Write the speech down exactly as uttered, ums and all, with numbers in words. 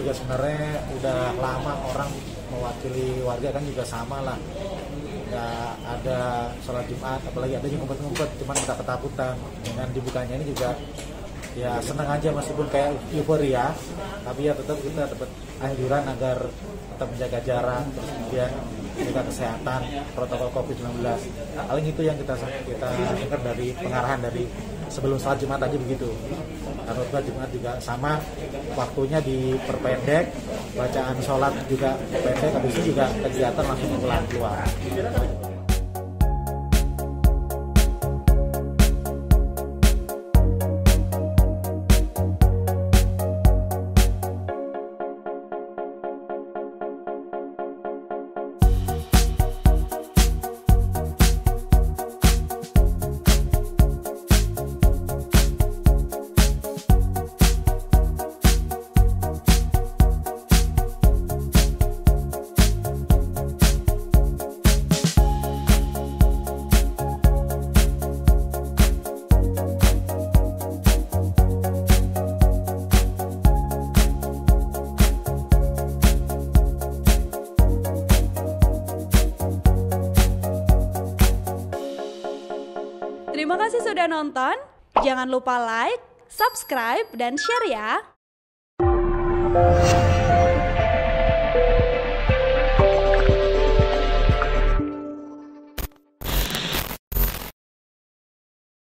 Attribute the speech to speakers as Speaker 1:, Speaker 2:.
Speaker 1: juga sebenarnya udah lama orang mewakili warga kan juga sama lah, nggak ada sholat Jumat, apalagi ada yang ngumpet-ngumpet, cuman kita ketakutan. Dengan dibukanya ini juga ya senang aja, meskipun kayak euforia, tapi ya tetap kita dapat anjuran agar tetap menjaga jarak, terus kemudian menjaga kesehatan, protokol covid sembilan belas. Paling itu yang kita kita dengar dari pengarahan dari sebelum sholat Jumat aja begitu. Karena sholat Jumat juga sama, waktunya diperpendek, bacaan sholat juga pendek, habis itu juga kegiatan langsung pulang keluar.
Speaker 2: Terima kasih sudah nonton. Jangan lupa like, subscribe, dan share ya.